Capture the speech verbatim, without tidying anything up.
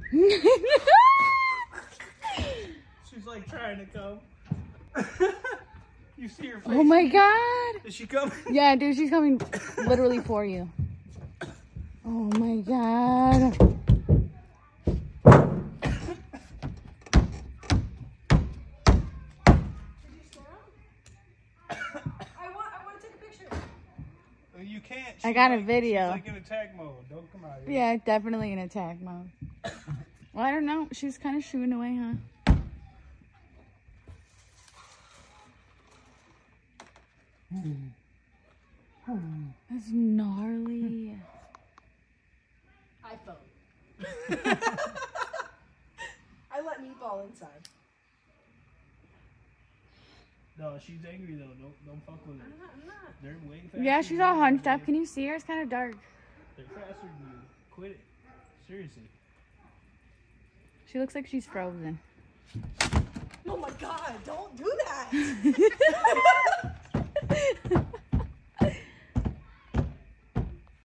She's like trying to come. You see her face? Oh my god. Is she coming? Yeah, dude, she's coming literally for you. Oh my god. You can't. I got like, a video. She's like in attack mode. Don't come out here. Yeah, definitely in attack mode. Well, I don't know. She's kind of shooing away, huh? That's gnarly. iPhone. I let me fall inside. No, she's angry though. Don't don't fuck with her. I'm not. I'm not. They're way faster. Yeah, she's all hunched up. Can you see her? It's kind of dark. They're faster than you. Quit it. Seriously. She looks like she's frozen. Oh my god! Don't do that.